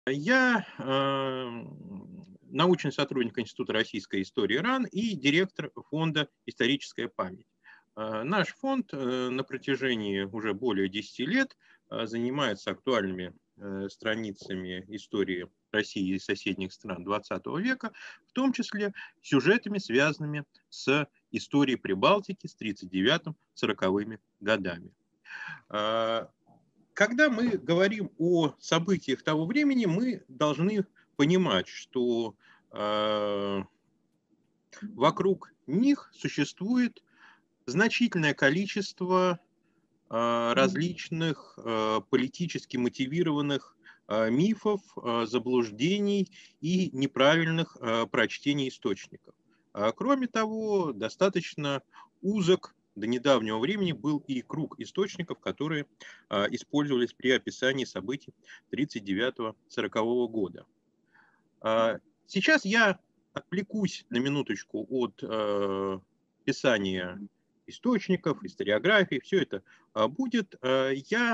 Я научный сотрудник Института российской истории РАН и директор фонда «Историческая память». Наш фонд на протяжении уже более 10 лет занимается актуальными страницами истории России и соседних стран XX века, в том числе сюжетами, связанными с историей Прибалтики с 1939-1940 годами. Когда мы говорим о событиях того времени, мы должны понимать, что вокруг них существует значительное количество различных политически мотивированных мифов, заблуждений и неправильных прочтений источников. Кроме того, достаточно узок до недавнего времени был и круг источников, которые использовались при описании событий 1939-1940 года. Сейчас я отвлекусь на минуточку от писания источников, историографии, все это будет. Я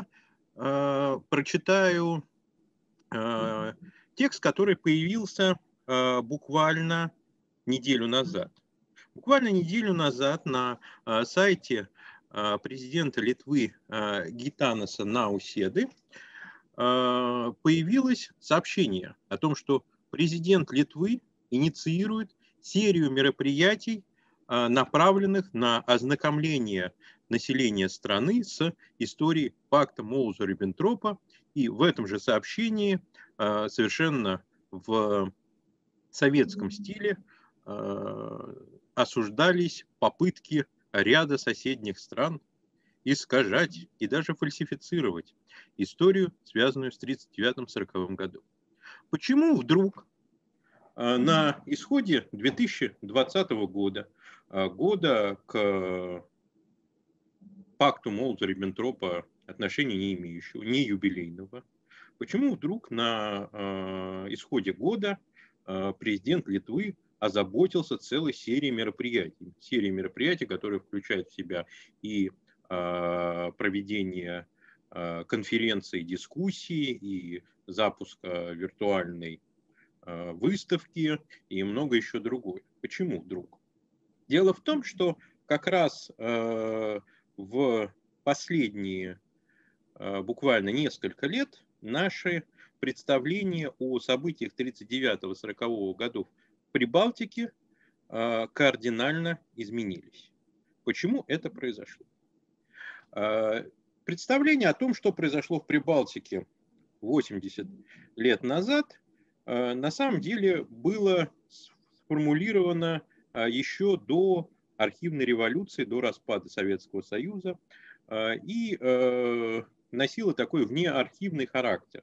прочитаю текст, который появился буквально неделю назад. Буквально неделю назад на сайте президента Литвы Гитанаса Науседы появилось сообщение о том, что президент Литвы инициирует серию мероприятий, направленных на ознакомление населения страны с историей пакта Молотова-Риббентропа. И в этом же сообщении совершенно в советском стиле осуждались попытки ряда соседних стран искажать и даже фальсифицировать историю, связанную с 1939-1940 годом. Почему вдруг на исходе 2020 года, года к пакту Молотова-Риббентропа отношения не имеющего, не юбилейного, почему вдруг на исходе года президент Литвы озаботился целой серией мероприятий, которые включают в себя и проведение конференций, дискуссий, и запуска виртуальной выставки и много еще другое. Почему вдруг? Дело в том, что как раз в последние буквально несколько лет наши представления о событиях 1939-1940 годов в Прибалтике кардинально изменились. Почему это произошло? Представление о том, что произошло в Прибалтике 80 лет назад, на самом деле было сформулировано еще до архивной революции, до распада Советского Союза, и носило такой внеархивный характер.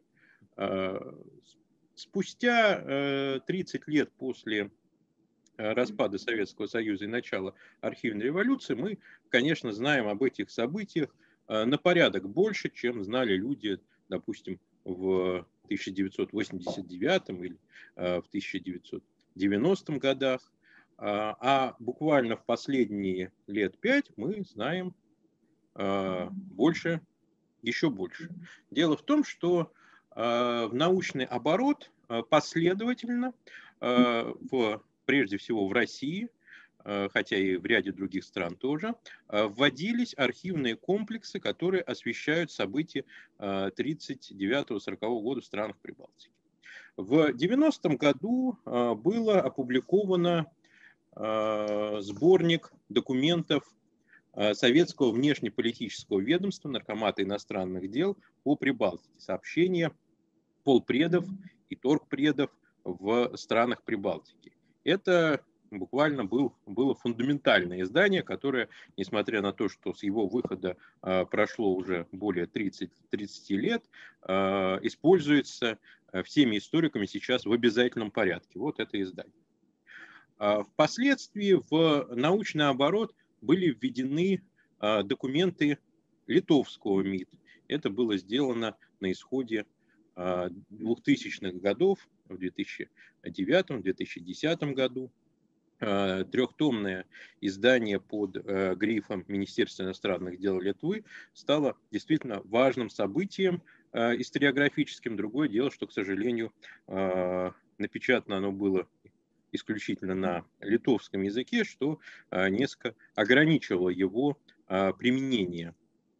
Спустя 30 лет после распада Советского Союза и начала архивной революции мы, конечно, знаем об этих событиях на порядок больше, чем знали люди, допустим, в 1989 или в 1990 годах. А буквально в последние лет 5 мы знаем больше, еще больше. Дело в том, что в научный оборот последовательно, прежде всего в России, хотя и в ряде других стран тоже, вводились архивные комплексы, которые освещают события 1939-1940 года в странах Прибалтики. В 90-м году было опубликовано сборник документов Советского внешнеполитического ведомства Наркомата иностранных дел по Прибалтике. Сообщения полпредов и торгпредов в странах Прибалтики. Это буквально было фундаментальное издание, которое, несмотря на то, что с его выхода прошло уже более 30 лет, используется всеми историками сейчас в обязательном порядке. Вот это издание. Впоследствии в научный оборот были введены документы литовского МИД. Это было сделано на исходе 2000-х годов, в 2009-2010 году. Трехтомное издание под грифом Министерства иностранных дел Литвы стало действительно важным событием историографическим. Другое дело, что, к сожалению, напечатано оно было исключительно на литовском языке, что несколько ограничивало его применение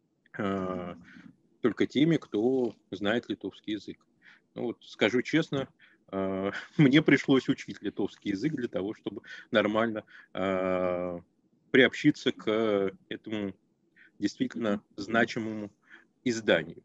только теми, кто знает литовский язык. Ну, вот, скажу честно, мне пришлось учить литовский язык для того, чтобы нормально приобщиться к этому действительно значимому изданию.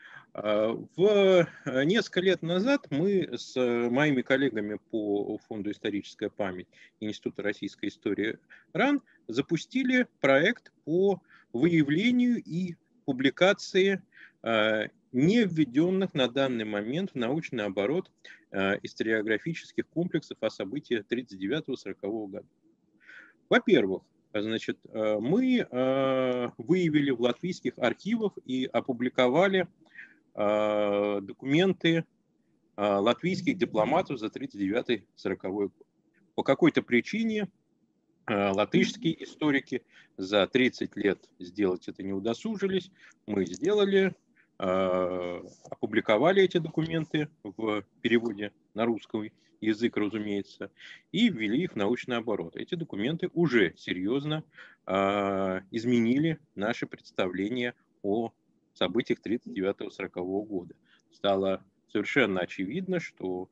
В несколько лет назад мы с моими коллегами по Фонду «Историческая память» Института российской истории РАН запустили проект по выявлению и публикации не введенных на данный момент в научный оборот историографических комплексов о событиях 1939-1940 года. Во-первых, значит, мы выявили в латвийских архивах и опубликовали документы латвийских дипломатов за 1939-1940 год. По какой-то причине латышские историки за 30 лет сделать это не удосужились. Мы сделали, опубликовали эти документы в переводе на русский язык, разумеется, и ввели их в научный оборот. Эти документы уже серьезно изменили наше представление о событиях 1939-1940 года. Стало совершенно очевидно, что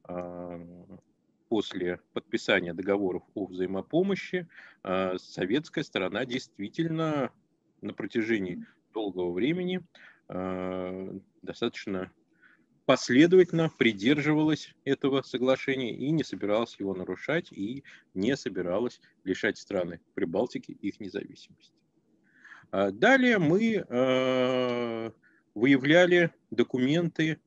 после подписания договоров о взаимопомощи советская сторона действительно на протяжении долгого времени достаточно последовательно придерживалась этого соглашения и не собиралась его нарушать, и не собиралась лишать страны Прибалтики их независимости. Далее мы выявляли документы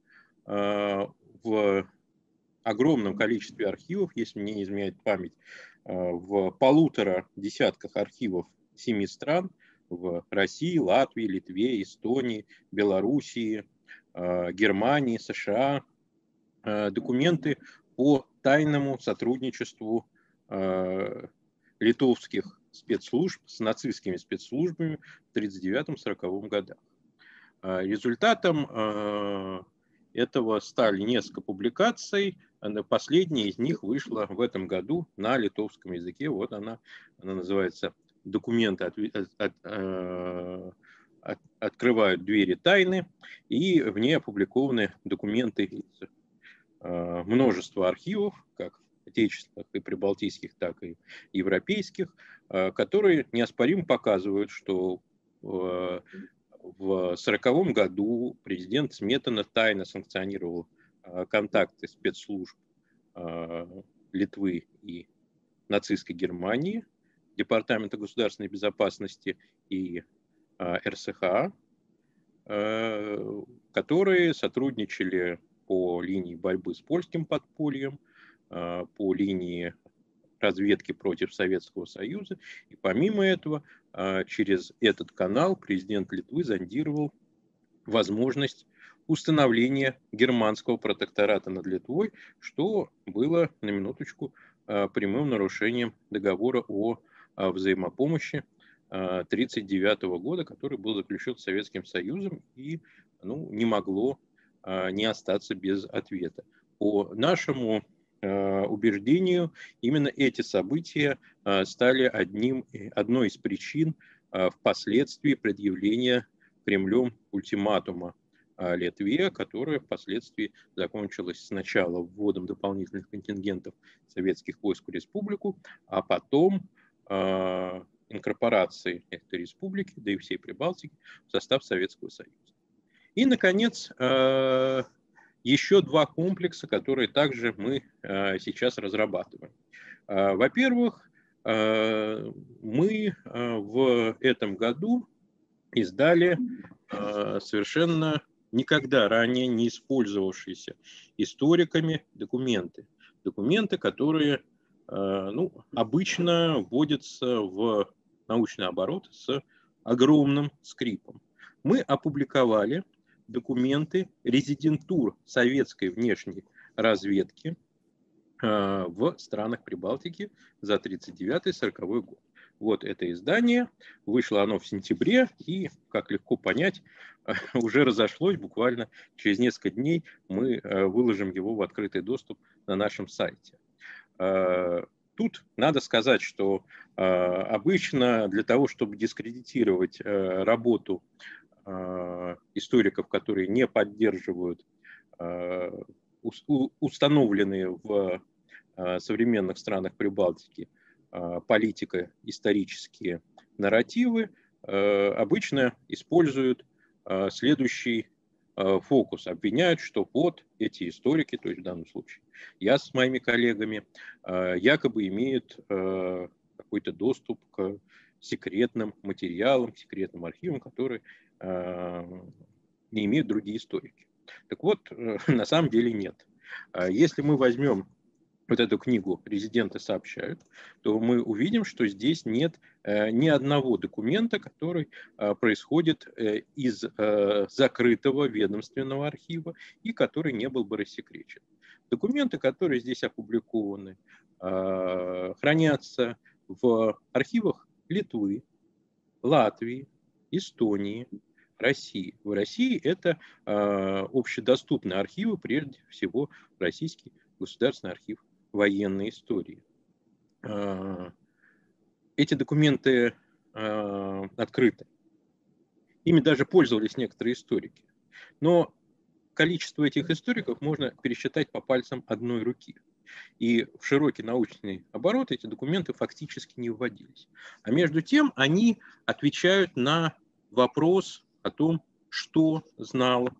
в огромном количестве архивов, если мне не изменяет память, в 1,5 десятках архивов 7 стран, в России, Латвии, Литве, Эстонии, Белоруссии, Германии, США, документы по тайному сотрудничеству литовских спецслужб с нацистскими спецслужбами в 1939-1940 годах. Результатом этого стали несколько публикаций. Последняя из них вышла в этом году на литовском языке. Вот она называется «Документы открывают двери тайны», и в ней опубликованы документы из множества архивов, как отечественных и прибалтийских, так и европейских, которые неоспоримо показывают, что в 1940 году президент Сметана тайно санкционировал контакты спецслужб Литвы и нацистской Германии, Департамента государственной безопасности и РСХА, которые сотрудничали по линии борьбы с польским подпольем, по линии разведки против Советского Союза. И помимо этого, через этот канал президент Литвы зондировал возможность установления германского протектората над Литвой, что было, на минуточку, прямым нарушением договора о взаимопомощи 1939 года, который был заключен с Советским Союзом и не могло не остаться без ответа. По нашему убеждению, именно эти события стали одной из причин впоследствии предъявления Кремлем ультиматума Литве, которая впоследствии закончилась сначала вводом дополнительных контингентов советских войск в республику, а потом инкорпорацией этой республики, да и всей Прибалтики, в состав Советского Союза. И, наконец, еще два комплекса, которые также мы сейчас разрабатываем. Во-первых, мы в этом году издали совершенно никогда ранее не использовавшиеся историками документы. Документы, которые обычно вводятся в научный оборот с огромным скрипом. Мы опубликовали документы резидентур советской внешней разведки в странах Прибалтики за 1939-1940 год. Вот это издание. Вышло оно в сентябре, и, как легко понять, уже разошлось. Буквально через несколько дней мы выложим его в открытый доступ на нашем сайте. Тут надо сказать, что обычно для того, чтобы дискредитировать работу историков, которые не поддерживают установленные в современных странах Прибалтики политико-исторические нарративы, обычно используют следующий фокус. Обвиняют, что вот эти историки, то есть в данном случае я с моими коллегами, якобы имеют какой-то доступ к секретным материалам, к секретным архивам, которые не имеют другие историки. Так вот, на самом деле нет. Если мы возьмем вот эту книгу «Резиденты сообщают», то мы увидим, что здесь нет ни одного документа, который происходит из закрытого ведомственного архива и который не был бы рассекречен. Документы, которые здесь опубликованы, хранятся в архивах Литвы, Латвии, Эстонии, России. В России это общедоступные архивы, прежде всего Российский государственный архив военной истории. Эти документы открыты. Ими даже пользовались некоторые историки. Но количество этих историков можно пересчитать по пальцам одной руки. И в широкий научный оборот эти документы фактически не вводились. А между тем они отвечают на вопрос о том, что знал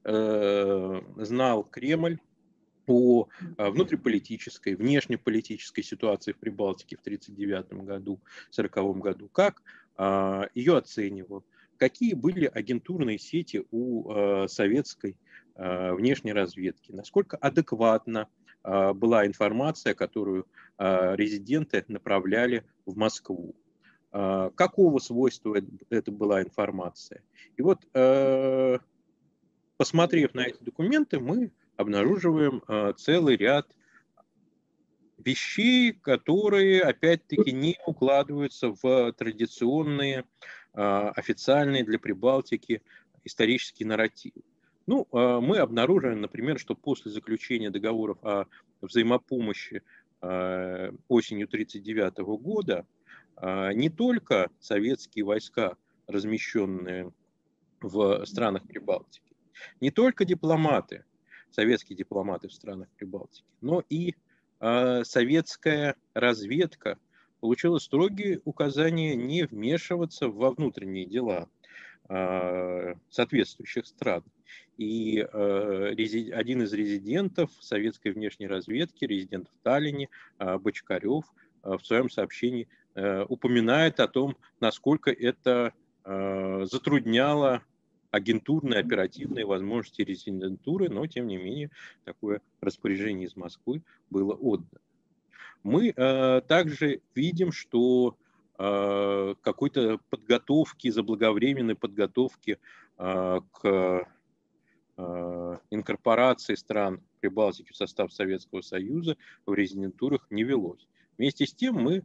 Кремль о внутриполитической, внешнеполитической ситуации в Прибалтике в 1939 году, 1940 году, как ее оценивал, какие были агентурные сети у советской внешней разведки, насколько адекватна была информация, которую резиденты направляли в Москву, какого свойства это была информация. И вот, посмотрев на эти документы, мы обнаруживаем целый ряд вещей, которые, опять-таки, не укладываются в традиционные официальные для Прибалтики исторические нарративы. Ну, мы обнаруживаем, например, что после заключения договоров о взаимопомощи осенью 1939 года не только советские войска, размещенные в странах Прибалтики, не только дипломаты, советские дипломаты в странах Прибалтики, но и советская разведка получила строгие указания не вмешиваться во внутренние дела соответствующих стран. И один из резидентов советской внешней разведки, резидент в Таллине, Бочкарев, в своем сообщении упоминает о том, насколько это затрудняло агентурные, оперативные возможности резидентуры, но, тем не менее, такое распоряжение из Москвы было отдано. Мы также видим, что какой-то подготовки, заблаговременной подготовки к инкорпорации стран Прибалтики в состав Советского Союза в резидентурах не велось. Вместе с тем мы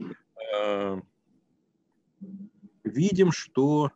видим, что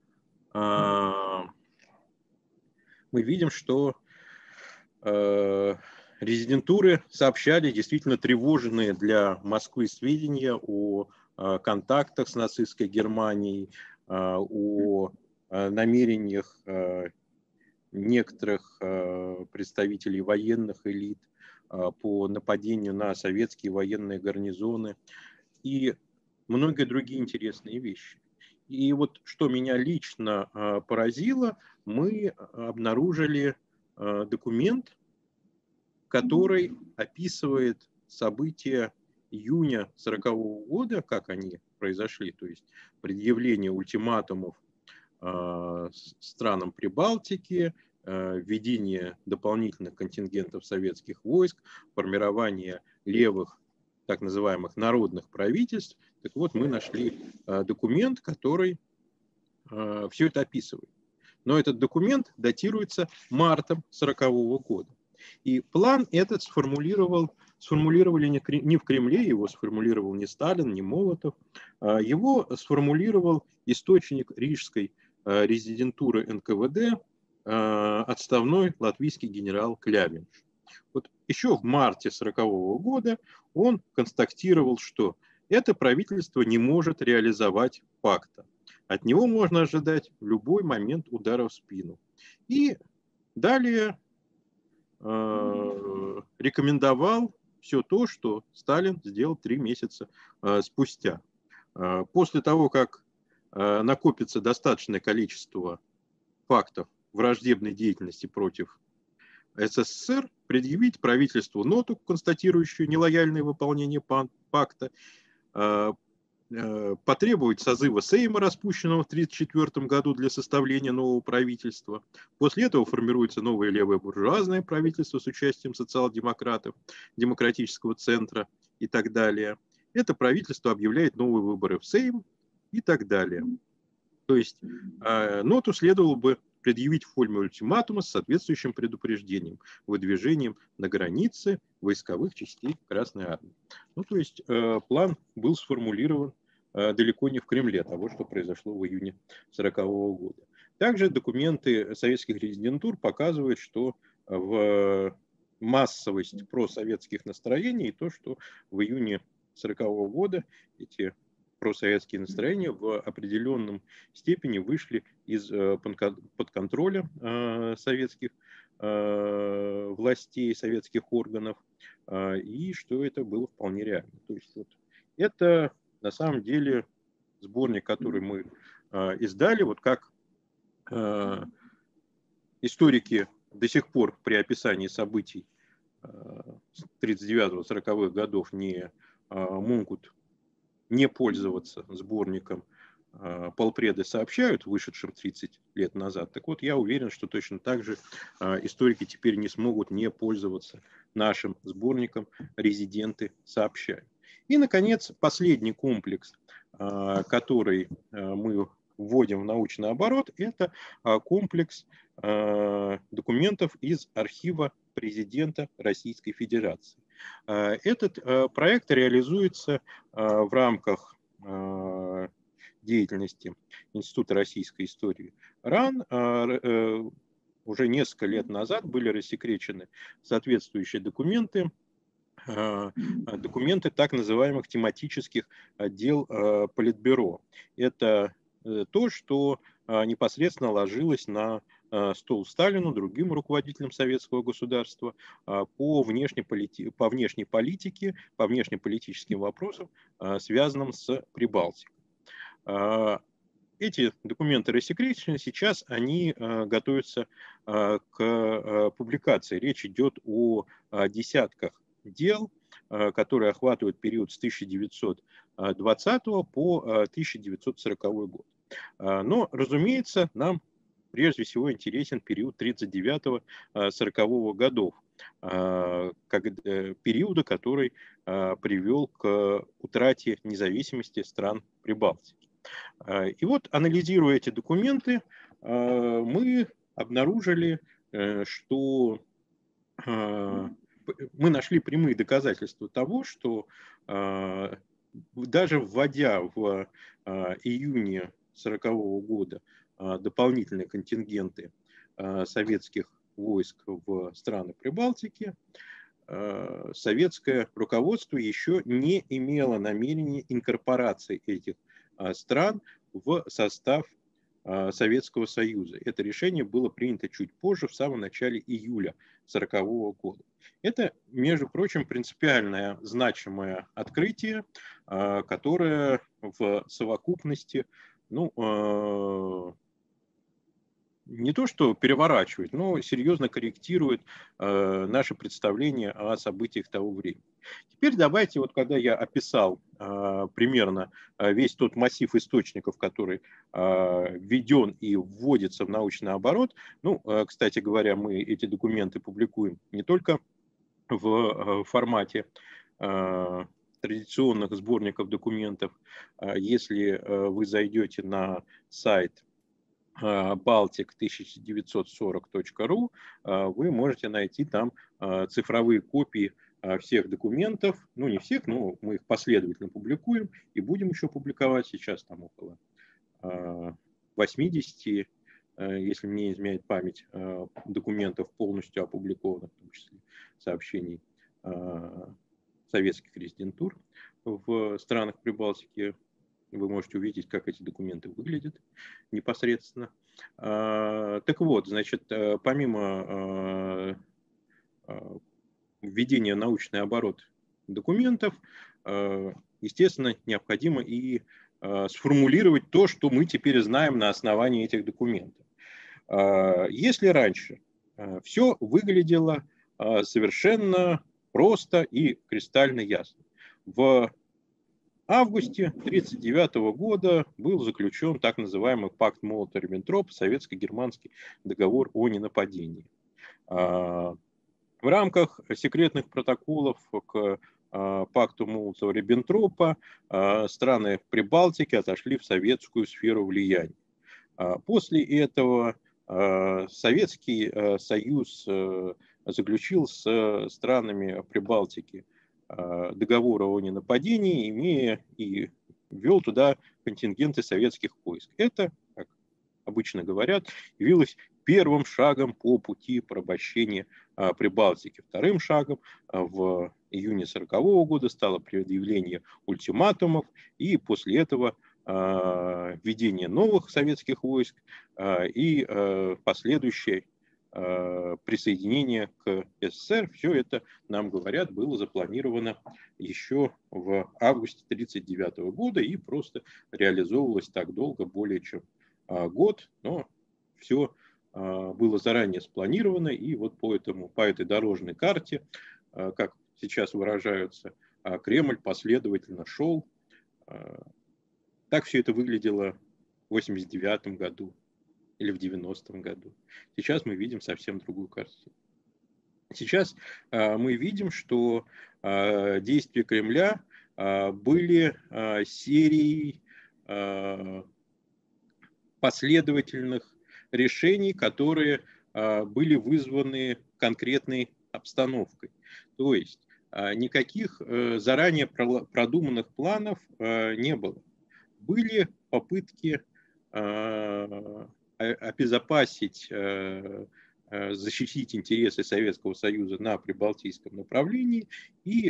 резидентуры сообщали действительно тревожные для Москвы сведения о контактах с нацистской Германией, о намерениях некоторых представителей военных элит по нападению на советские военные гарнизоны и многие другие интересные вещи. И вот что меня лично поразило, мы обнаружили документ, который описывает события июня 1940 года, как они произошли, то есть предъявление ультиматумов странам Прибалтики, введение дополнительных контингентов советских войск, формирование левых так называемых народных правительств. Так вот, мы нашли документ, который все это описывает. Но этот документ датируется мартом 1940 года. И план этот сформулировал сформулировали не в Кремле, его сформулировал не Сталин, не Молотов, его сформулировал источник рижской резидентуры НКВД, отставной латвийский генерал Клявинш. Вот еще в марте 1940 года он констатировал, что это правительство не может реализовать пакта. От него можно ожидать в любой момент удара в спину. И далее рекомендовал все то, что Сталин сделал 3 месяца спустя. После того, как накопится достаточное количество фактов враждебной деятельности против СССР, предъявить правительству ноту, констатирующую нелояльное выполнение пакта, потребовать созыва Сейма, распущенного в 1934 году для составления нового правительства. После этого формируется новое левое буржуазное правительство с участием социал-демократов, демократического центра и так далее. Это правительство объявляет новые выборы в Сейм и так далее. То есть ноту следовало бы предъявить в форме ультиматума с соответствующим предупреждением, выдвижением на границе войсковых частей Красной Армии. Ну, то есть план был сформулирован далеко не в Кремле того, что произошло в июне 1940 года. Также документы советских резидентур показывают, что в массовость просоветских настроений и то, что в июне 1940 года эти просоветские настроения в определенном степени вышли из-под контроля советских властей, советских органов, и что это было вполне реально. То есть вот это на самом деле сборник, который мы издали, вот как историки до сих пор при описании событий 39-40-х годов не могут не пользоваться сборником полпреды сообщают, вышедшим 30 лет назад. Так вот, я уверен, что точно так же историки теперь не смогут не пользоваться нашим сборником «Резиденты сообщают». И, наконец, последний комплекс, который мы вводим в научный оборот, это комплекс документов из архива президента Российской Федерации. Этот проект реализуется в рамках деятельности Института российской истории РАН. Уже несколько лет назад были рассекречены соответствующие документы, так называемых тематических отдел Политбюро. Это то, что непосредственно ложилось на стол Сталину, другим руководителям советского государства по внешней политике, по внешнеполитическим вопросам, связанным с Прибалтикой. Эти документы рассекречены, сейчас они готовятся к публикации. Речь идет о десятках дел, которые охватывают период с 1920 по 1940 год. Но, разумеется, нам прежде всего интересен период 1939-1940 годов, периода, который привел к утрате независимости стран Прибалтики. И вот, анализируя эти документы, мы обнаружили, что мы нашли прямые доказательства того, что даже вводя в июне 1940 года дополнительные контингенты советских войск в страны Прибалтики, советское руководство еще не имело намерения инкорпорации этих стран в состав Советского Союза. Это решение было принято чуть позже, в самом начале июля 1940 года. Это, между прочим, принципиальное значимое открытие, которое в совокупности, не то что переворачивает, но серьезно корректирует наше представление о событиях того времени. Теперь давайте, вот когда я описал примерно весь тот массив источников, который введен и вводится в научный оборот, кстати говоря, мы эти документы публикуем не только в формате традиционных сборников документов. Если вы зайдете на сайт baltic1940.ru, вы можете найти там цифровые копии всех документов, ну не всех, но мы их последовательно публикуем и будем еще публиковать. Сейчас там около 80, если мне не изменяет память, документов полностью опубликованных, в том числе сообщений советских резидентур в странах Прибалтики. Вы можете увидеть, как эти документы выглядят непосредственно. Так вот, значит, помимо введения в научный оборот документов, естественно, необходимо и сформулировать то, что мы теперь знаем на основании этих документов. Если раньше все выглядело совершенно просто и кристально ясно, в августе 1939 года был заключен так называемый пакт Молотова-Риббентропа, советско-германский договор о ненападении. В рамках секретных протоколов к пакту Молотова-Риббентропа страны Прибалтики отошли в советскую сферу влияния. После этого Советский Союз заключил с странами Прибалтики договор о ненападении, имея и ввел туда контингенты советских войск. Это, как обычно говорят, явилось первым шагом по пути порабощения Прибалтики. Вторым шагом в июне 1940 года стало предъявление ультиматумов, и после этого введение новых советских войск и последующее присоединение к СССР. Все это, нам говорят, было запланировано еще в августе 1939 года и просто реализовывалось так долго, более чем год, но все было заранее спланировано, и вот по этой дорожной карте, как сейчас выражаются, Кремль последовательно шел. Так все это выглядело в 1989 году или в 90-м году. Сейчас мы видим совсем другую картину. Сейчас мы видим, что действия Кремля были серией последовательных решений, которые были вызваны конкретной обстановкой. То есть никаких заранее продуманных планов не было. Были попытки обезопасить, защитить интересы Советского Союза на прибалтийском направлении, и,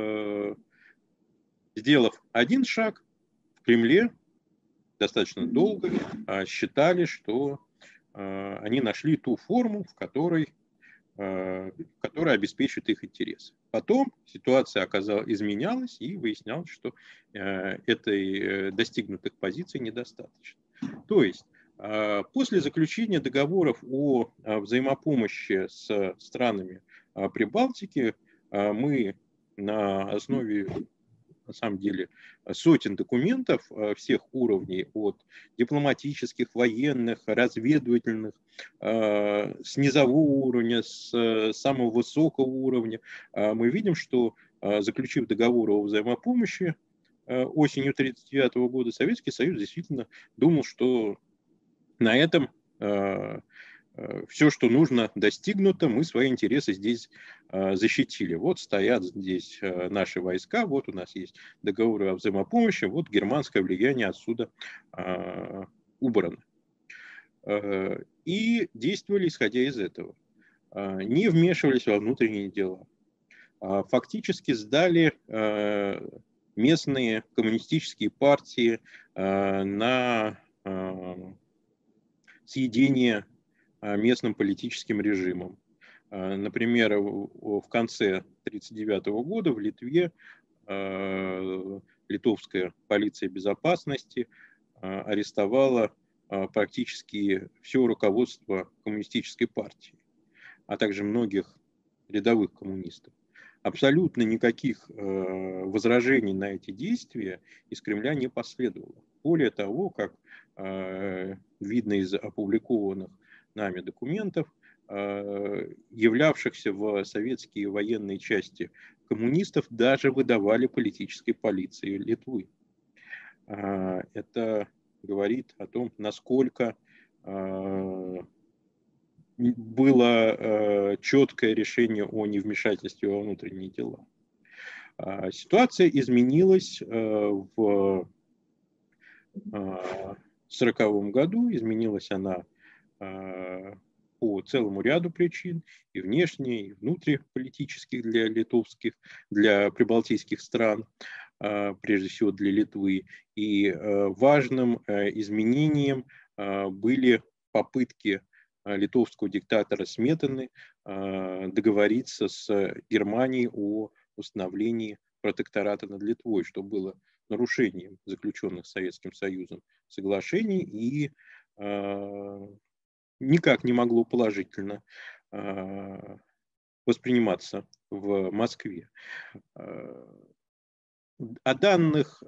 сделав один шаг, в Кремле достаточно долго считали, что они нашли ту форму, которая обеспечит их интересы. Потом ситуация изменялась, и выяснялось, что этой достигнутых позиций недостаточно. То есть после заключения договоров о взаимопомощи с странами Прибалтики мы на основе, на самом деле, сотен документов всех уровней, от дипломатических, военных, разведывательных, с низового уровня, с самого высокого уровня, мы видим, что, заключив договор о взаимопомощи осенью 1939 года, Советский Союз действительно думал, что на этом все, что нужно, достигнуто, мы свои интересы здесь защитили. Вот стоят здесь наши войска, вот у нас есть договоры о взаимопомощи, вот германское влияние отсюда убрано. И действовали, исходя из этого. Не вмешивались во внутренние дела. Фактически сдали местные коммунистические партии на съедение местным политическим режимом. Например, в конце 1939 года в Литве литовская полиция безопасности арестовала практически все руководство коммунистической партии, а также многих рядовых коммунистов. Абсолютно никаких возражений на эти действия из Кремля не последовало. Более того, как видно из опубликованных нами документов, являвшихся в советские военные части коммунистов даже выдавали политической полиции Литвы. Это говорит о том, насколько было четкое решение о невмешательстве во внутренние дела. Ситуация изменилась в 1940 году, изменилась она по целому ряду причин, и внешне, и внутриполитических для литовских, для прибалтийских стран, прежде всего для Литвы. И важным изменением были попытки литовского диктатора Сметаны договориться с Германией о установлении протектората над Литвой, что было нарушением заключенных Советским Союзом соглашений и никак не могло положительно восприниматься в Москве. О данных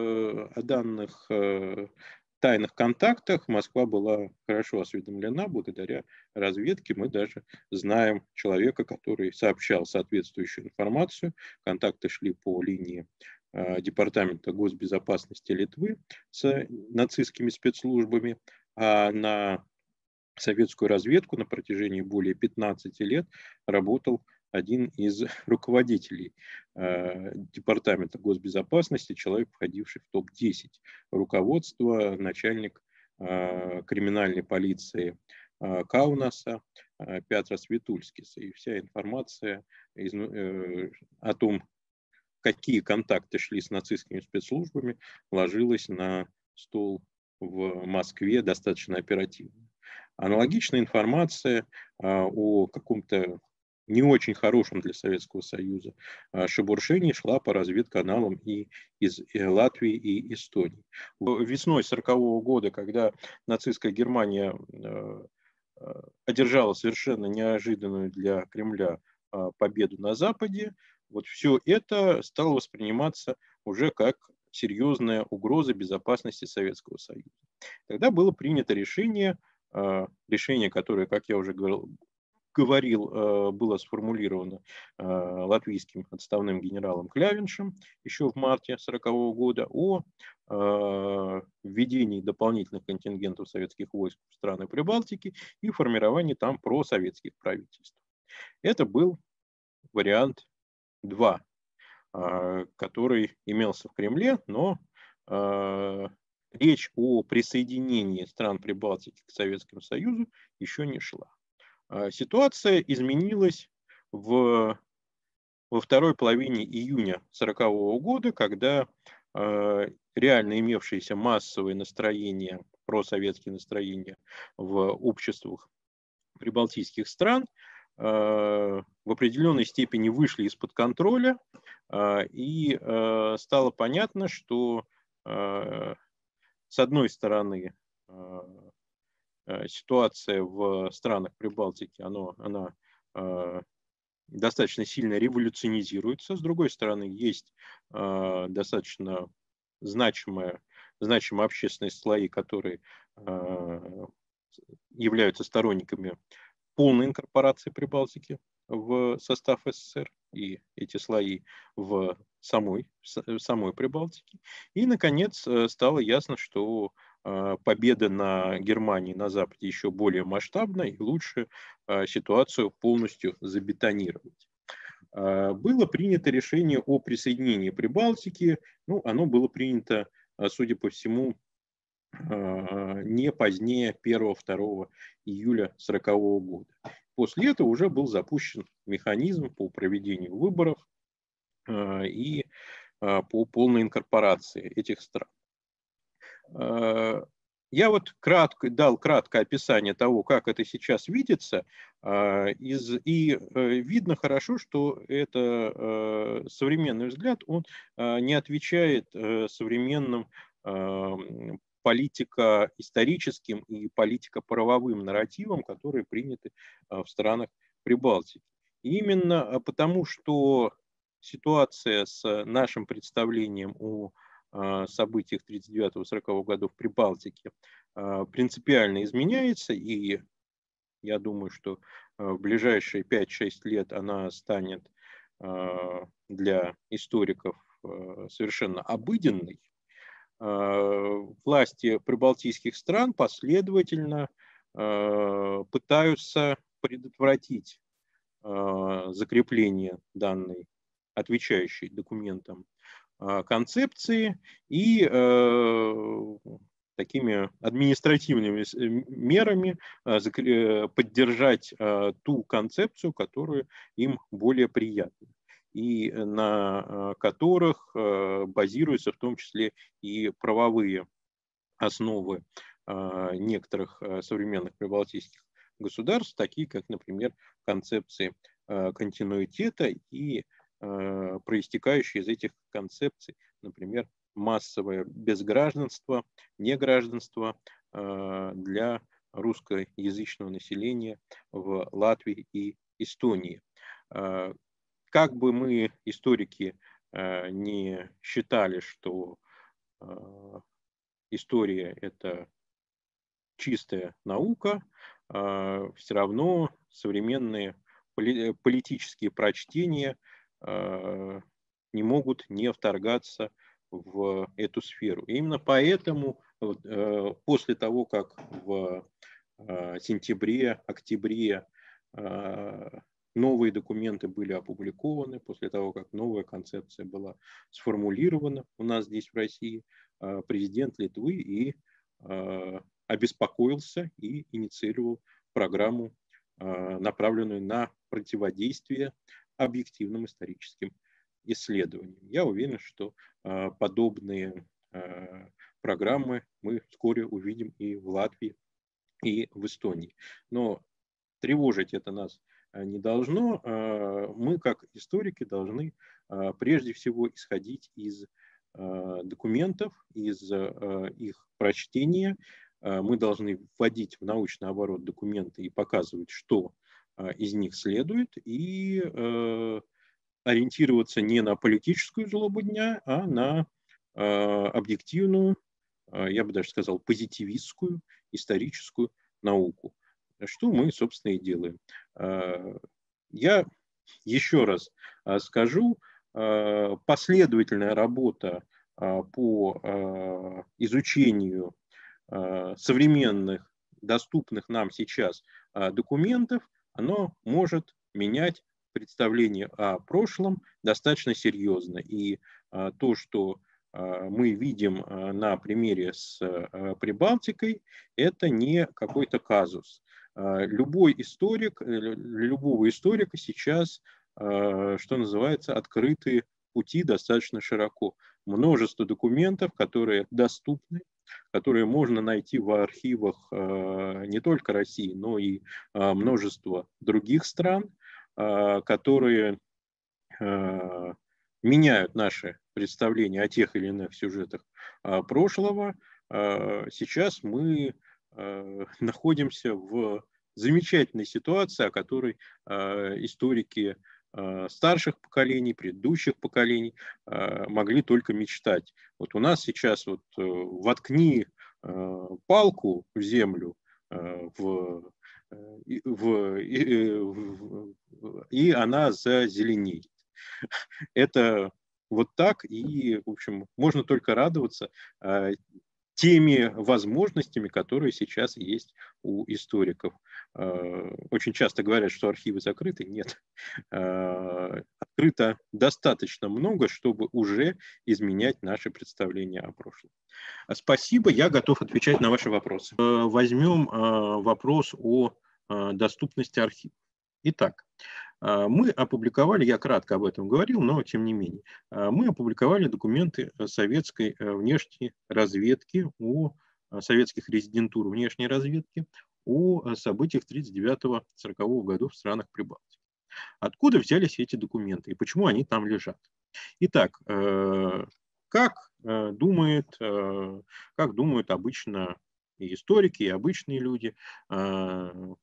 тайных контактах Москва была хорошо осведомлена благодаря разведке. Мы даже знаем человека, который сообщал соответствующую информацию. Контакты шли по линии Департамента госбезопасности Литвы с нацистскими спецслужбами, а на советскую разведку на протяжении более 15 лет работал один из руководителей Департамента госбезопасности, человек, входивший в топ-10 руководства, начальник криминальной полиции Каунаса Петрас Витульскис. И вся информация о том, какие контакты шли с нацистскими спецслужбами, ложилась на стол в Москве достаточно оперативно. Аналогичная информация о каком-то не очень хорошем для Советского Союза шебуршении шла по разведканалам и из Латвии и Эстонии. Весной 1940 года, когда нацистская Германия одержала совершенно неожиданную для Кремля победу на Западе, вот все это стало восприниматься уже как серьезная угроза безопасности Советского Союза. Тогда было принято решение, которое, как я уже говорил, было сформулировано латвийским отставным генералом Клявиншем еще в марте 1940 года о введении дополнительных контингентов советских войск в страны Прибалтики и формировании там просоветских правительств. Это был вариант 2, который имелся в Кремле, но речь о присоединении стран Прибалтики к Советскому Союзу еще не шла. Ситуация изменилась во второй половине июня 1940 года, когда реально имевшиеся массовые настроения, просоветские настроения в обществах прибалтийских стран в определенной степени вышли из-под контроля, и стало понятно, что с одной стороны ситуация в странах Прибалтики, она достаточно сильно революционизируется. С другой стороны, есть достаточно значимые общественные слои, которые являются сторонниками полной инкорпорации Прибалтики в состав СССР, и эти слои в самой Прибалтике. И, наконец, стало ясно, что победа на Германии на Западе еще более масштабна, и лучше ситуацию полностью забетонировать. Было принято решение о присоединении Прибалтики. Ну, оно было принято, судя по всему, не позднее 1-2 июля 1940 года. После этого уже был запущен механизм по проведению выборов и по полной инкорпорации этих стран. Я вот дал краткое описание того, как это сейчас видится, и видно хорошо, что это современный взгляд, он не отвечает современным политико-историческим и политико-правовым нарративам, которые приняты в странах Прибалтики. И именно потому, что ситуация с нашим представлением о событиях 1939-1940 годов в Прибалтике принципиально изменяется, и я думаю, что в ближайшие 5-6 лет она станет для историков совершенно обыденной. Власти прибалтийских стран последовательно пытаются предотвратить закрепление данной, отвечающей документам, концепции и такими административными мерами поддержать ту концепцию, которая им более приятна, и на которых базируются в том числе и правовые основы некоторых современных прибалтийских государств, такие как, например, концепции континуитета и проистекающие из этих концепций, например, массовое безгражданство, негражданство для русскоязычного населения в Латвии и Эстонии. Как бы мы, историки, не считали, что история – это чистая наука, все равно современные политические прочтения не могут не вторгаться в эту сферу. И именно поэтому после того, как в сентябре, октябре новые документы были опубликованы, после того, как новая концепция была сформулирована у нас здесь в России, президент Литвы и обеспокоился и инициировал программу, направленную на противодействие объективным историческим исследованиям. Я уверен, что подобные программы мы вскоре увидим и в Латвии, и в Эстонии. Но тревожить это нас не должно. Мы, как историки, должны прежде всего исходить из документов, из их прочтения. Мы должны вводить в научный оборот документы и показывать, что из них следует, и ориентироваться не на политическую злобу дня, а на объективную, я бы даже сказал, позитивистскую историческую науку. Что мы, собственно, и делаем. Я еще раз скажу, последовательная работа по изучению современных, доступных нам сейчас документов, оно может менять представление о прошлом достаточно серьезно. И то, что мы видим на примере с Прибалтикой, это не какой-то казус. Любой историк, для любого историка сейчас, что называется, открыты пути достаточно широко. Множество документов, которые доступны, которые можно найти в архивах не только России, но и множества других стран, которые меняют наши представления о тех или иных сюжетах прошлого. Сейчас мы находимся в замечательной ситуации, о которой историки старших поколений, предыдущих поколений могли только мечтать. Вот у нас сейчас вот воткни палку в землю, и она зазеленеет. Это вот так, и, в общем, можно только радоваться теми возможностями, которые сейчас есть у историков. Очень часто говорят, что архивы закрыты. Нет. Открыто достаточно много, чтобы уже изменять наши представления о прошлом. Спасибо, я готов отвечать на ваши вопросы. Возьмем вопрос о доступности архивов. Итак, мы опубликовали, я кратко об этом говорил, но тем не менее, мы опубликовали документы советской внешней разведки, о советских резидентур внешней разведки, о событиях 1939-1940 годов в странах Прибалтики. Откуда взялись эти документы и почему они там лежат? Итак, как думают обычно и историки, и обычные люди о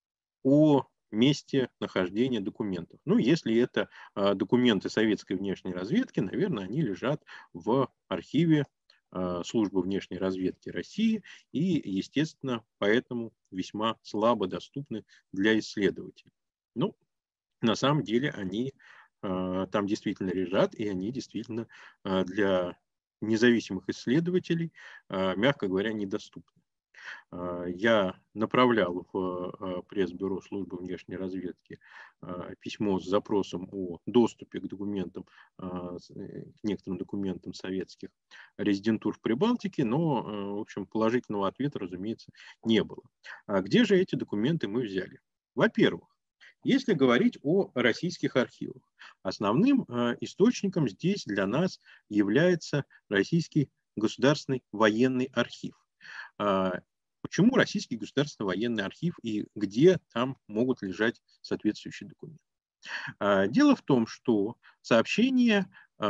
месте нахождения документов? Ну, если это документы советской внешней разведки, наверное, они лежат в архиве Службы внешней разведки России и, естественно, поэтому весьма слабо доступны для исследователей. Ну, на самом деле они там действительно лежат, и они действительно для независимых исследователей, мягко говоря, недоступны. я направлял в пресс-бюро службы внешней разведки письмо с запросом о доступе к документам, к некоторым документам советских резидентур в Прибалтике, но, в общем, положительного ответа, разумеется, не было. А где же эти документы мы взяли? Во-первых, если говорить о российских архивах, основным источником здесь для нас является Российский государственный военный архив. Почему Российский государственный военный архив и где там могут лежать соответствующие документы? Дело в том, что сообщения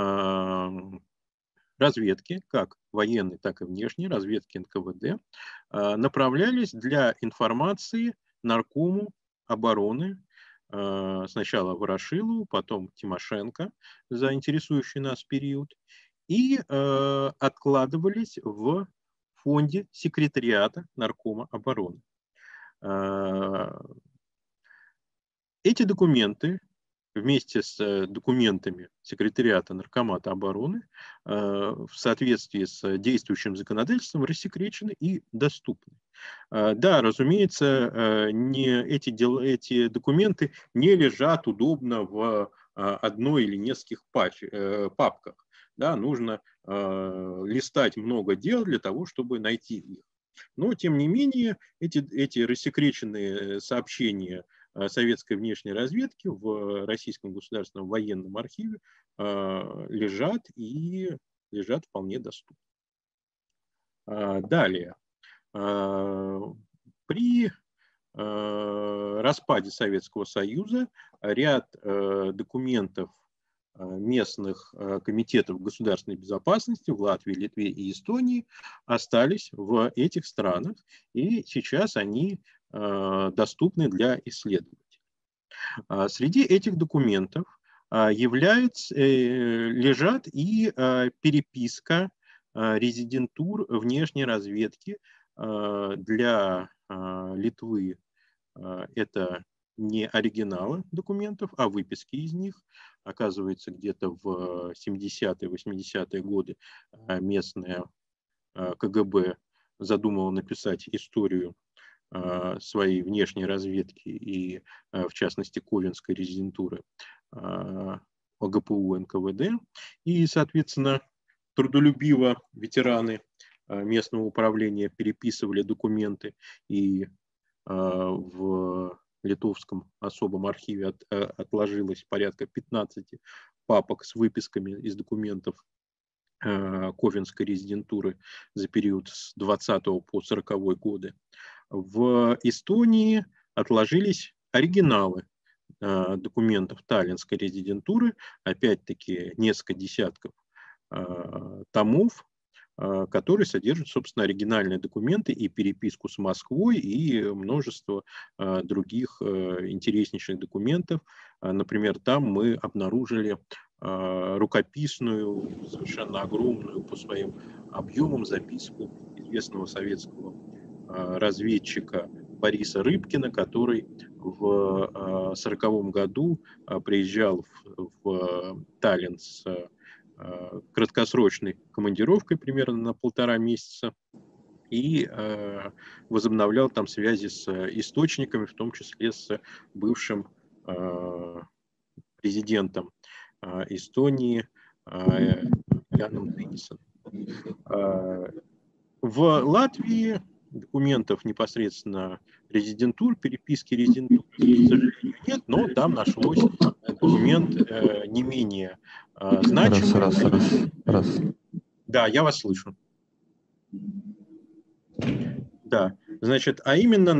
разведки, как военной, так и внешней, разведки НКВД, направлялись для информации Наркому обороны, сначала Ворошилову, потом Тимошенко за интересующий нас период, и откладывались в фонде секретариата Наркома обороны. Эти документы вместе с документами секретариата Наркомата обороны в соответствии с действующим законодательством рассекречены и доступны. Да, разумеется, эти документы не лежат удобно в одной или нескольких папках. Да, нужно листать много дел для того, чтобы найти их. Но, тем не менее, эти рассекреченные сообщения советской внешней разведки в Российском государственном военном архиве лежат и лежат вполне доступно. Далее. При распаде Советского Союза ряд документов местных комитетов государственной безопасности в Латвии, Литве и Эстонии остались в этих странах, и сейчас они доступны для исследователей. Среди этих документов лежат и переписка резидентур внешней разведки для Литвы. Это не оригиналы документов, а выписки из них. Оказывается, где-то в 70-е, 80-е годы местное КГБ задумало написать историю своей внешней разведки и, в частности, Ковенской резидентуры ОГПУ НКВД. И, соответственно, трудолюбиво ветераны местного управления переписывали документы, и в Литовском особом архиве отложилось порядка 15 папок с выписками из документов Ковенской резидентуры за период с 20 по 40 годы. В Эстонии отложились оригиналы документов Таллинской резидентуры, опять-таки несколько десятков томов, которые содержат, собственно, оригинальные документы и переписку с Москвой, и множество других интереснейших документов. Например, там мы обнаружили рукописную, совершенно огромную по своим объемам записку известного советского разведчика Бориса Рыбкина, который в 1940 году приезжал в Таллин с краткосрочной командировкой примерно на 1,5 месяца и возобновлял там связи с источниками, в том числе с бывшим президентом Эстонии Яном Денисоном. В Латвии документов непосредственно резидентур, переписки резидентур, к сожалению, нет, но там нашлось документ не менее значимый. Раз. Да, я вас слышу. Да, значит, а именно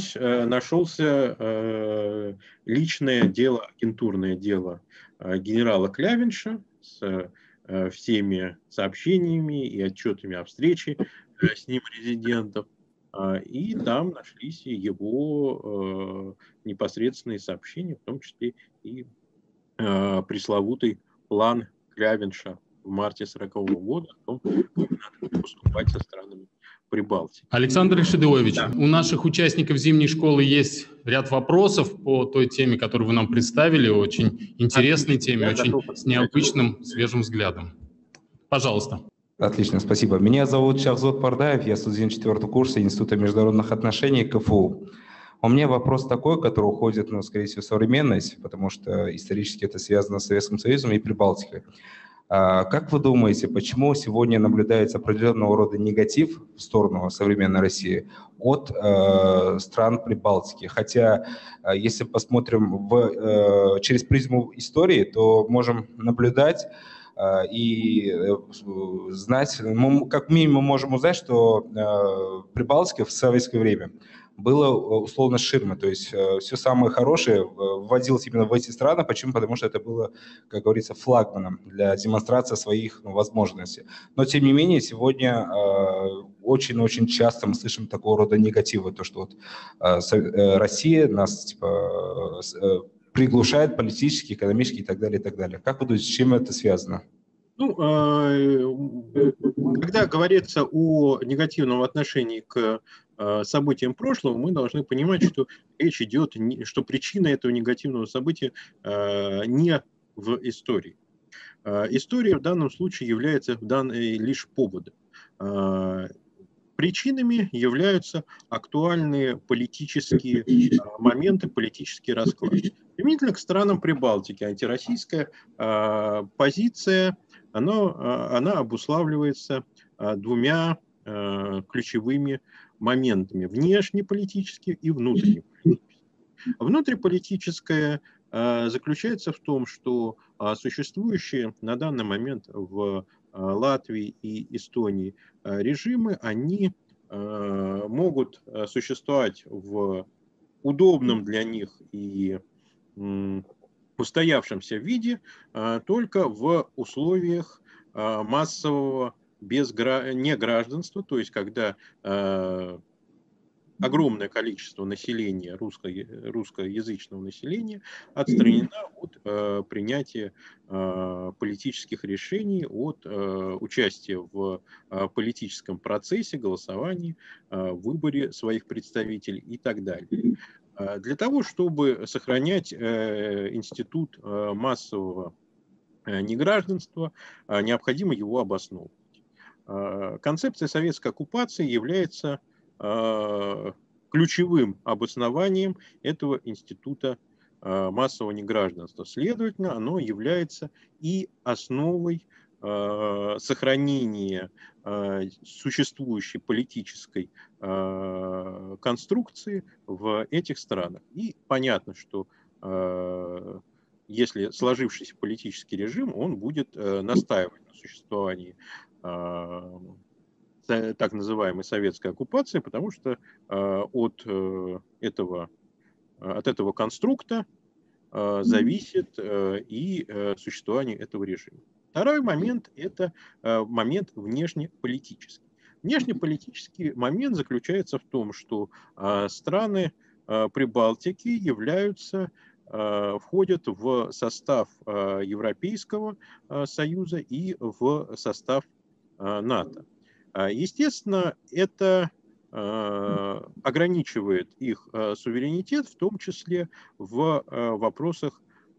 нашелся личное дело, агентурное дело генерала Клявинша с всеми сообщениями и отчетами о встрече с ним резидентов. И там нашлись его непосредственные сообщения, в том числе и пресловутый план Клявинша в марте 1940 года о том, как надо поступать со странами Прибалтики. Александр Рашидович, да. У наших участников зимней школы есть ряд вопросов по той теме, которую вы нам представили, очень интересной теме, очень с необычным, свежим взглядом. Пожалуйста. Отлично, спасибо. Меня зовут Шавзот Пардаев, я студент 4-го курса Института международных отношений КФУ. У меня вопрос такой, который уходит, ну, скорее всего, в современность, потому что исторически это связано с Советским Союзом и Прибалтикой. Как вы думаете, почему сегодня наблюдается определенного рода негатив в сторону современной России от стран Прибалтики? Хотя, если посмотрим через призму истории, то можем наблюдать и знать, мы как минимум можем узнать, что Прибалтика в советское время было условно ширма, то есть все самое хорошее вводилось именно в эти страны. Почему? Потому что это было, как говорится, флагманом для демонстрации своих возможностей. Но, тем не менее, сегодня очень-очень часто мы слышим такого рода негативы, то, что вот, Россия нас типа приглушает политически, экономически и так далее, и так далее. Как вы думаете, с чем это связано? Ну, когда говорится о негативном отношении к событиям прошлого, мы должны понимать, что речь идет, что причина этого негативного события не в истории. История в данном случае является лишь поводом. Причинами являются актуальные политические моменты, политический расклад. Применительно к странам Прибалтики антироссийская позиция, она обуславливается двумя ключевыми моментами: внешнеполитически и внутреннеполитически. Внутриполитическое заключается в том, что существующие на данный момент в Латвии и Эстонии режимы, они могут существовать в удобном для них и устоявшемся виде только в условиях массового негражданства, то есть когда огромное количество населения, русскоязычного населения, отстранено от принятия политических решений, от участия в политическом процессе, голосовании, выборе своих представителей и так далее. Для того, чтобы сохранять институт массового негражданства, необходимо его обосновывать. Концепция советской оккупации является ключевым обоснованием этого института массового негражданства. Следовательно, оно является и основой сохранения существующей политической конструкции в этих странах. И понятно, что если сложившийся политический режим, он будет настаивать на существовании так называемой советской оккупации, потому что от этого конструкта зависит и существование этого режима. Второй момент – это момент внешнеполитический. Внешнеполитический момент заключается в том, что страны Прибалтики входят в состав Европейского Союза и в состав НАТО. Естественно, это ограничивает их суверенитет, в том числе в вопросах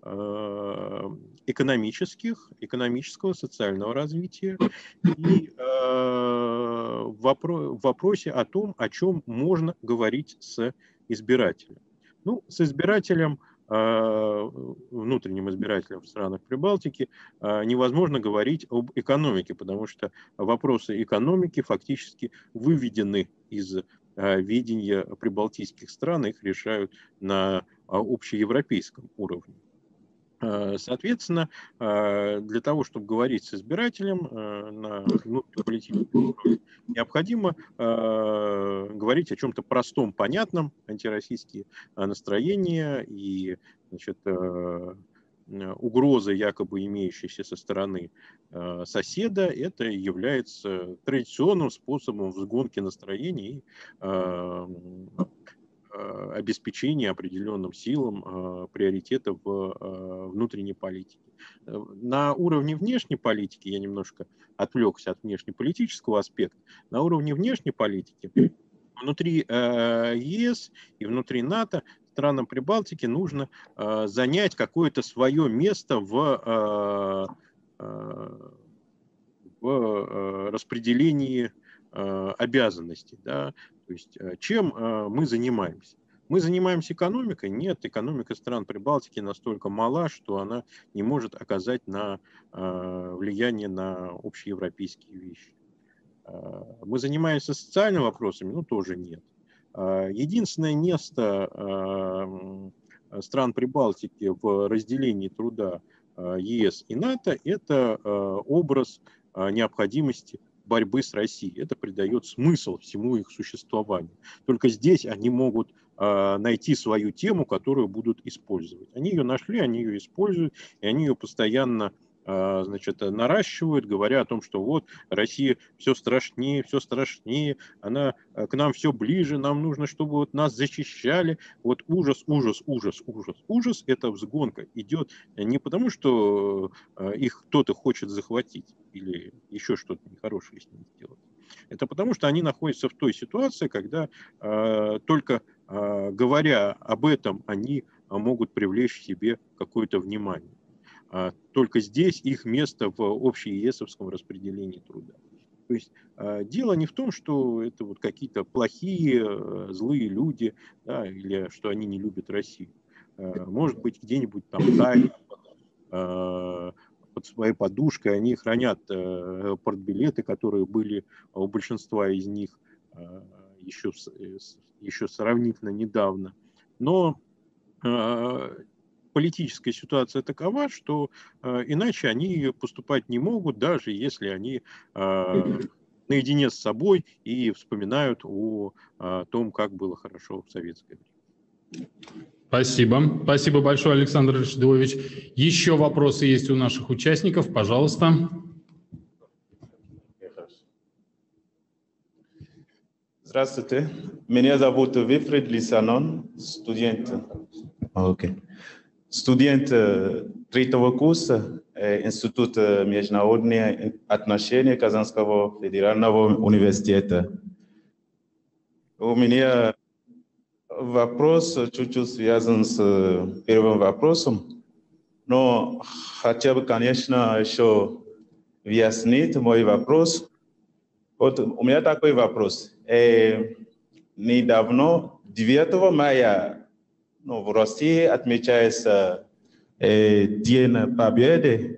экономического, социального развития и в вопросе о том, о чем можно говорить с избирателем. Ну, с избирателем, внутренним избирателем в странах Прибалтики невозможно говорить об экономике, потому что вопросы экономики фактически выведены из видения прибалтийских стран, их решают на общеевропейском уровне. Соответственно, для того, чтобы говорить с избирателем на внутриполитическом уровне, необходимо говорить о чем-то простом, понятном, антироссийские настроения и, значит, угрозы, якобы имеющиеся со стороны соседа, это является традиционным способом взгонки настроений и обеспечения определенным силам приоритета в внутренней политике. На уровне внешней политики, я немножко отвлекся от внешнеполитического аспекта, на уровне внешней политики внутри ЕС и внутри НАТО странам Прибалтики нужно занять какое-то свое место в распределении обязанностей. Да? То есть чем мы занимаемся? Мы занимаемся экономикой? Нет, экономика стран Прибалтики настолько мала, что она не может оказать влияние на общеевропейские вещи. Мы занимаемся социальными вопросами? Ну, тоже нет. Единственное место стран Прибалтики в разделении труда ЕС и НАТО – это образ необходимости борьбы с Россией. Это придает смысл всему их существованию. Только здесь они могут найти свою тему, которую будут использовать. Они ее нашли, они ее используют, и они ее постоянно наращивают, говоря о том, что вот Россия все страшнее, она к нам все ближе, нам нужно, чтобы вот нас защищали. Вот ужас. Эта взгонка идет не потому, что их кто-то хочет захватить или еще что-то нехорошее с ними сделать. Это потому, что они находятся в той ситуации, когда только говоря об этом, они могут привлечь к себе какое-то внимание. Только здесь их место в общеесовском распределении труда. То есть дело не в том, что это вот какие-то плохие, злые люди, да, или что они не любят Россию. Может быть, где-нибудь там тайно под своей подушкой они хранят портбилеты, которые были у большинства из них еще сравнительно недавно. Но политическая ситуация такова, что иначе они поступать не могут, даже если они наедине с собой и вспоминают о том, как было хорошо в советское время. Спасибо. Спасибо большое, Александр Рашидович. Еще вопросы есть у наших участников. Пожалуйста. Здравствуйте. Меня зовут Вифрид Лисанон, студент третьего курса Института международных отношений Казанского федерального университета. У меня вопрос чуть-чуть связан с первым вопросом, но хотя бы, конечно, еще выяснить мой вопрос. Вот у меня такой вопрос. Недавно, 9 мая, в России отмечается День Победы.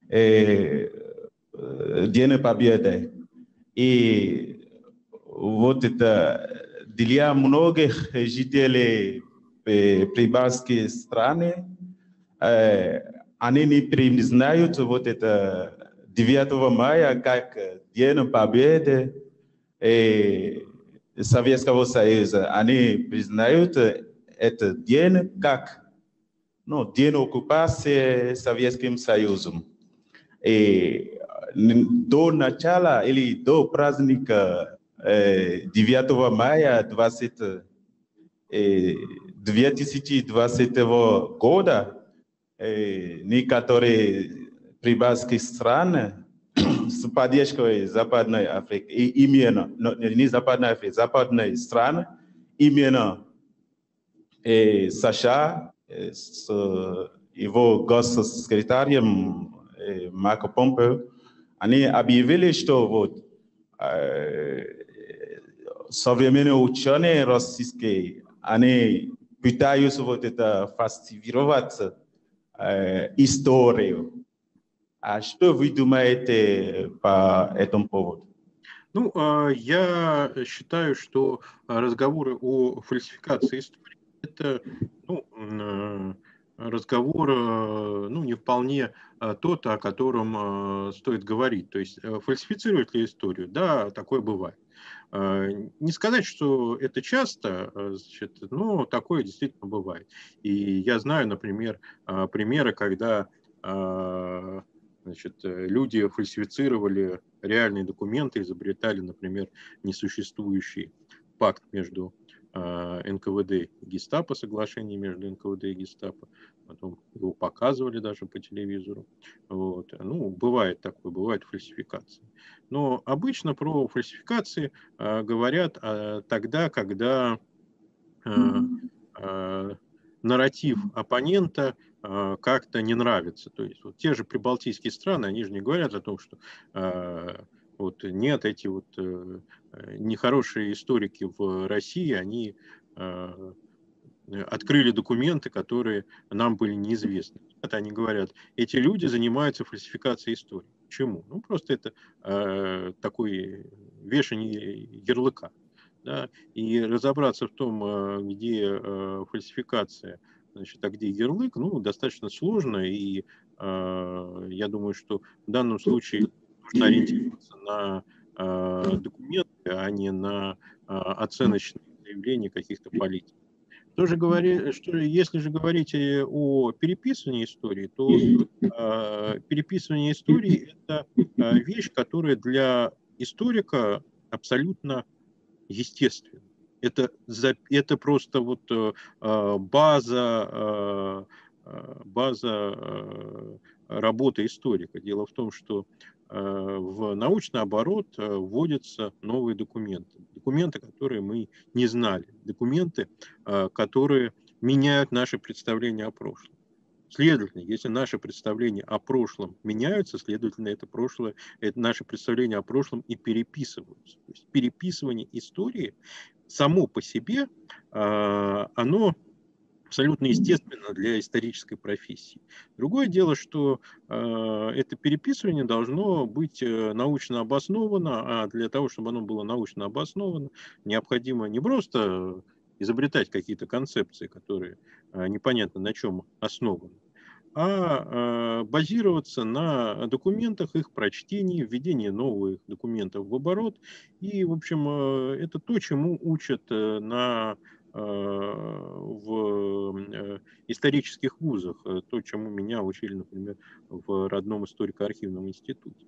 И вот это для многих жителей прибалтийских стран, они не признают вот это 9 мая как День Победы Советского Союза. Они признают этот день как день оккупации Советским Союзом. И до начала или до праздника 9 мая 2020 года некоторые прибалтийские страны с поддержкой Западной Африки, и именно, не Западной Африки, западные страны, именно США с его госсекретарем Марко Помпео, они объявили, что вот современные ученые российские, они пытаются вот это фальсифицировать историю. А что вы думаете по этому поводу? Я считаю, что разговоры о фальсификации истории – это разговор не вполне тот, о котором стоит говорить. То есть фальсифицировать ли историю? Да, такое бывает. Не сказать, что это часто, но такое действительно бывает. И я знаю, например, примеры, когда люди фальсифицировали реальные документы, изобретали, например, несуществующий пакт между НКВД и Гестапо, соглашение между НКВД и Гестапо, потом его показывали даже по телевизору. Вот. Бывает такое, бывают фальсификации. Но обычно про фальсификации говорят тогда, когда нарратив оппонента как-то не нравится. То есть вот те же прибалтийские страны, они же не говорят о том, что Вот нет, эти вот нехорошие историки в России, они открыли документы, которые нам были неизвестны. Это они говорят, эти люди занимаются фальсификацией истории. Почему? Ну, просто это такой вешание ярлыка. Да? И разобраться в том, где фальсификация, значит, а где ярлык, ну, достаточно сложно. И я думаю, что в данном случае нужно ориентироваться на документы, а не на оценочные заявления каких-то политиков. Если же говорить о переписывании истории, то переписывание истории – это вещь, которая для историка абсолютно естественна. Это просто вот база работы историка. Дело в том, что в научный оборот вводятся новые документы. Документы, которые мы не знали. Документы, которые меняют наши представления о прошлом. Следовательно, если наши представления о прошлом меняются, следовательно, это наши представления о прошлом и переписываются. То есть переписывание истории само по себе, оно абсолютно естественно для исторической профессии. Другое дело, что это переписывание должно быть научно обосновано, а для того, чтобы оно было научно обосновано, необходимо не просто изобретать какие-то концепции, которые непонятно на чем основаны, а базироваться на документах, их прочтении, введении новых документов в оборот. И, в общем, это то, чему учат в исторических вузах, то, чему меня учили, например, в родном историко-архивном институте.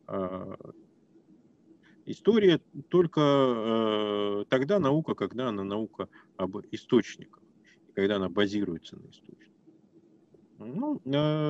История только тогда наука, когда она наука об источниках, когда она базируется на источниках. Ну,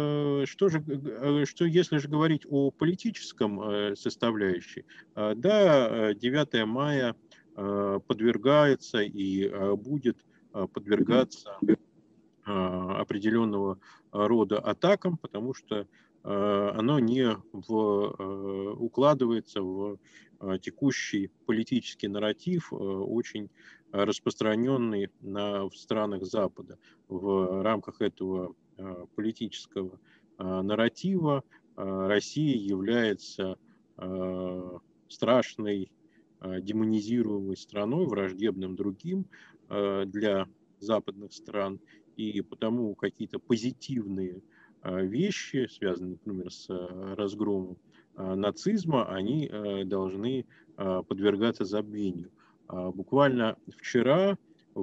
что если же говорить о политическом составляющей, да, 9 мая подвергается и будет подвергаться определенного рода атакам, потому что оно не укладывается в текущий политический нарратив, очень распространенный в странах Запада. В рамках этого политического нарратива Россия является страшной демонизируемой страной, враждебным другим для западных стран, и потому какие-то позитивные вещи, связанные, например, с разгромом нацизма, они должны подвергаться забвению. Буквально вчера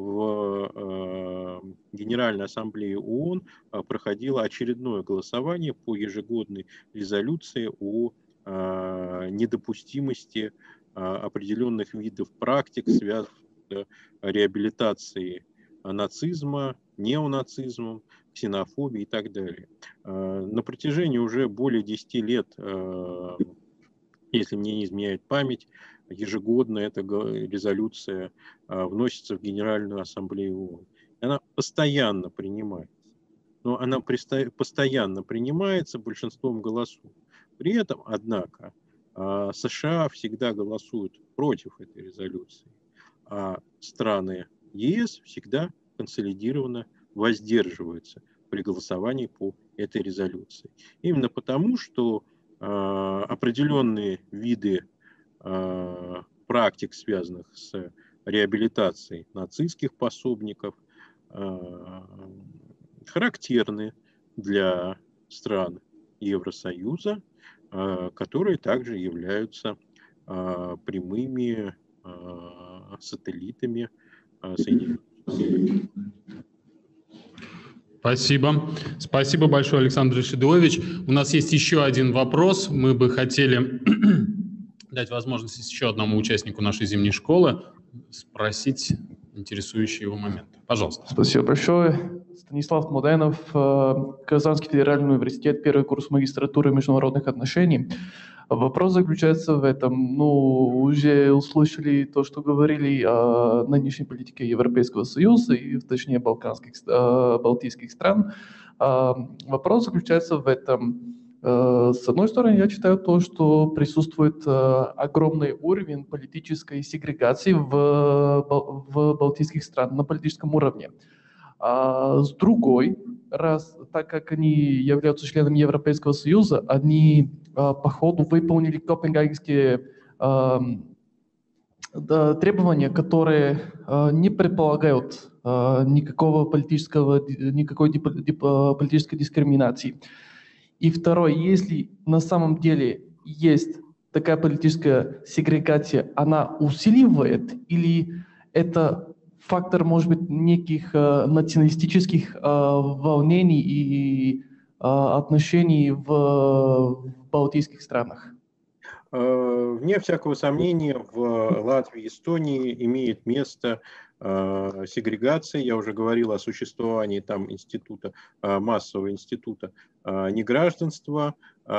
в Генеральной Ассамблее ООН проходило очередное голосование по ежегодной резолюции о недопустимости определенных видов практик, связанных с реабилитацией нацизма, неонацизмом, ксенофобией и так далее. На протяжении уже более 10 лет, если мне не изменяет память, ежегодно эта резолюция вносится в Генеральную Ассамблею ООН. Она постоянно принимается. Но она постоянно принимается большинством голосов. При этом, однако, США всегда голосуют против этой резолюции, а страны ЕС всегда консолидированно воздерживаются при голосовании по этой резолюции. Именно потому, что определенные виды практик, связанных с реабилитацией нацистских пособников, характерны для стран Евросоюза, которые также являются прямыми сателлитами Соединенных Штатов. Спасибо. Спасибо большое, Александр Рашидович. У нас есть еще один вопрос. Мы бы хотели дать возможность еще одному участнику нашей зимней школы спросить интересующие его моменты. Пожалуйста. Спасибо большое. Станислав Муденов, Казанский федеральный университет, первый курс магистратуры международных отношений. Вопрос заключается в этом. Уже услышали то, что говорили о нынешней политике Европейского Союза и, точнее, балтийских стран. Вопрос заключается в этом. С одной стороны, я считаю то, что присутствует огромный уровень политической сегрегации в балтийских странах на политическом уровне. А с другой, так как они являются членами Европейского Союза, они по ходу выполнили копенгагенские требования, которые не предполагают никакой политической дискриминации. И второе, если на самом деле есть такая политическая сегрегация, она усиливает или это фактор, может быть, неких националистических волнений и отношений в балтийских странах? Вне всякого сомнения, в Латвии и Эстонии имеет место сегрегация. Я уже говорил о существовании там института, массового института негражданства,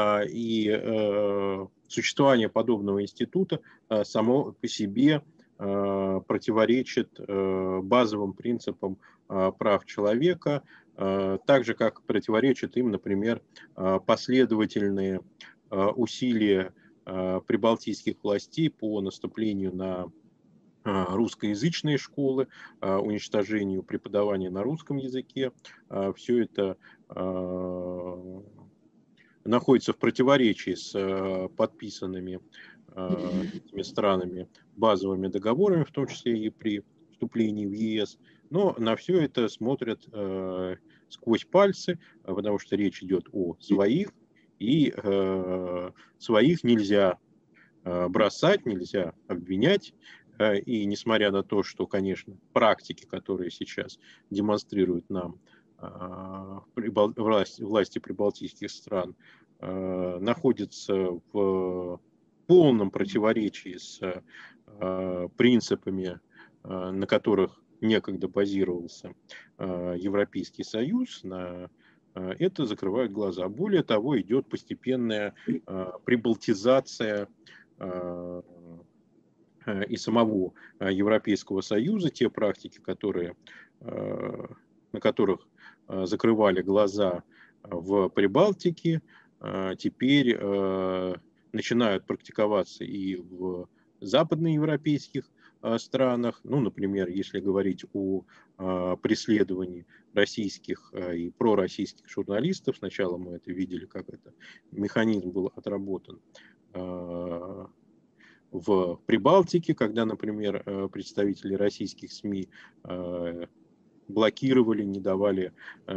и существование подобного института само по себе противоречит базовым принципам прав человека, так же, как противоречит им, например, последовательные усилия прибалтийских властей по наступлению на русскоязычные школы, уничтожению преподавания на русском языке. Все это находится в противоречии с подписанными этими странами базовыми договорами, в том числе и при вступлении в ЕС. Но на все это смотрят сквозь пальцы, потому что речь идет о своих, и своих нельзя бросать, нельзя обвинять. И несмотря на то, что, конечно, практики, которые сейчас демонстрируют нам власти прибалтийских стран, находятся в полном противоречии с принципами, на которых некогда базировался Европейский Союз, на это закрывают глаза. Более того, идет постепенная прибалтизация и самого Европейского Союза. Те практики, на которых закрывали глаза в Прибалтике, теперь начинают практиковаться и в западноевропейских странах. Ну, например, если говорить о преследовании российских и пророссийских журналистов, сначала мы это видели, как этот механизм был отработан в Прибалтике, когда, например, представители российских СМИ блокировали, не давали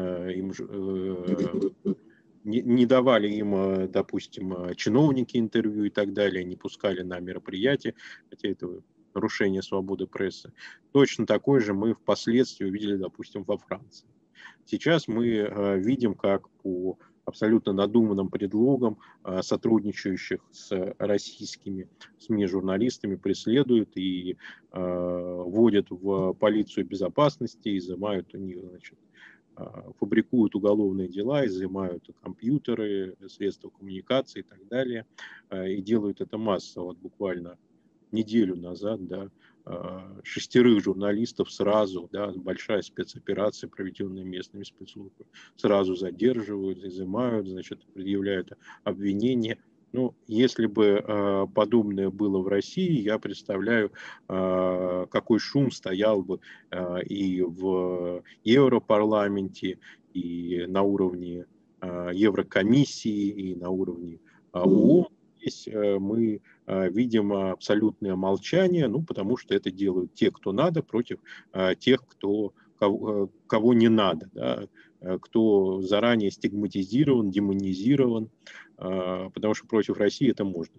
им, допустим, чиновники интервью и так далее, не пускали на мероприятия, хотя это нарушение свободы прессы. Точно такое же мы впоследствии увидели, допустим, во Франции. Сейчас мы видим, как по абсолютно надуманным предлогам сотрудничающих с российскими СМИ журналистами преследуют и вводят в полицию безопасности, изымают у них, значит, фабрикуют уголовные дела, изымают компьютеры, средства коммуникации и так далее, и делают это массово. Вот буквально неделю назад, да, 6 журналистов сразу, да, большая спецоперация, проведенная местными спецслужбами, сразу задерживают, изымают, значит, предъявляют обвинения. Ну, если бы подобное было в России, я представляю, какой шум стоял бы и в Европарламенте, и на уровне Еврокомиссии, и на уровне ООН. Здесь мы видим абсолютное молчание, ну, потому что это делают те, кто надо, против тех, кого не надо, да, кто заранее стигматизирован, демонизирован, потому что против России это можно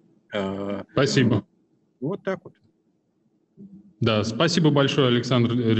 делать. Спасибо. Вот так вот. Да, спасибо большое, Александр